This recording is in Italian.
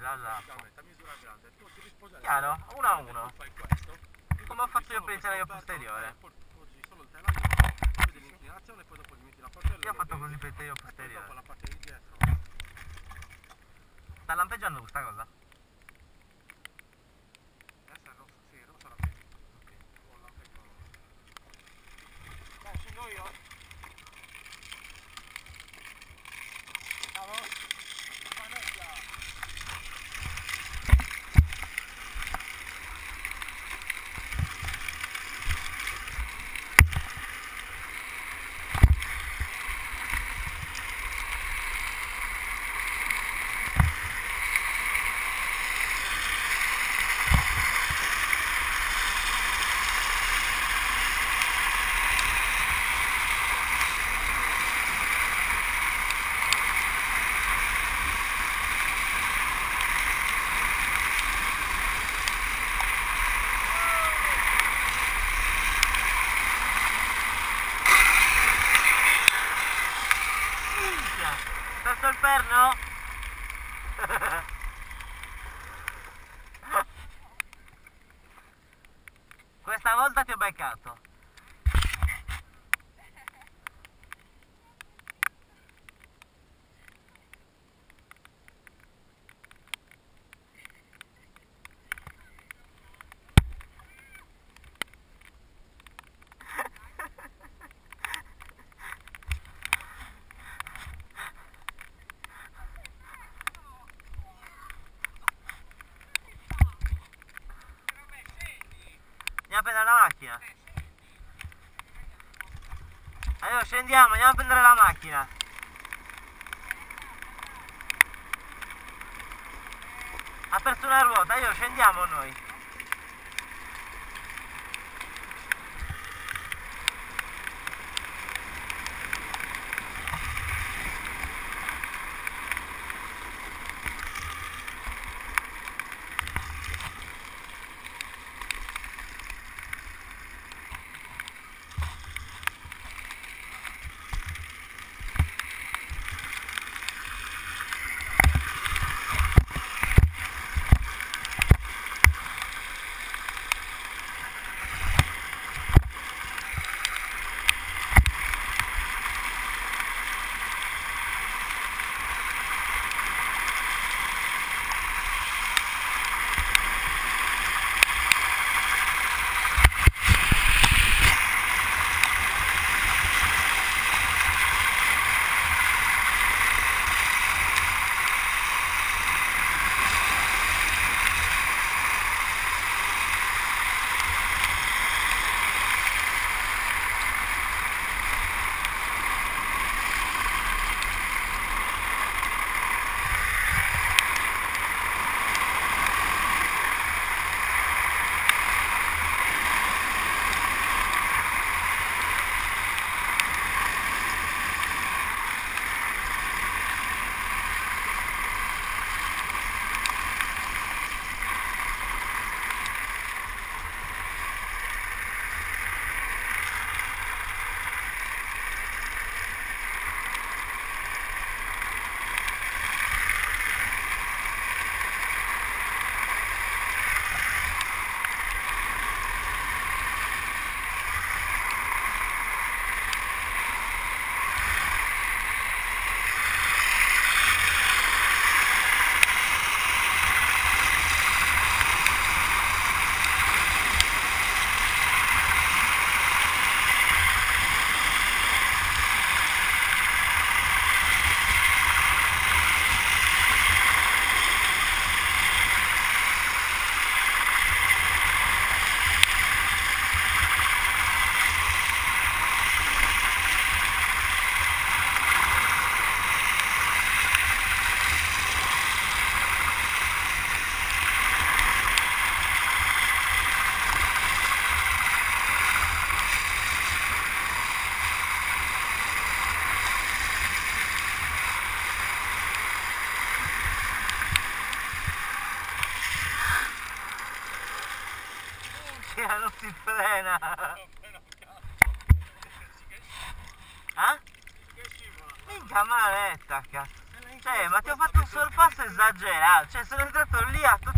dall'alto. La misura grande, tu devi sposare. Chiaro? 1 a 1. Fai questo. Come ho fatto io per il telaio posteriore. Poggi solo il telaio, vedi l'inclinazione e poi dopo gli metti la portella. Io ho fatto così per il telaio Dopo posteriore. la parte di dietro. Sta lampeggiando questa cosa? Adesso è rossa, sì, è rossa la pelle. Ok. Con la pelle. Dai, scendo io. Bravo. Maneggia. Sotto il perno? Questa volta ti ho beccato. Andiamo a prendere la macchina. Allora scendiamo, andiamo a prendere la macchina. Ha perso una ruota, io scendiamo noi. Non si frena. Ah? Minchia maledetta, cazzo. Cioè, ma ti ho fatto un sorpasso esagerato. Cioè, sono entrato lì a tutto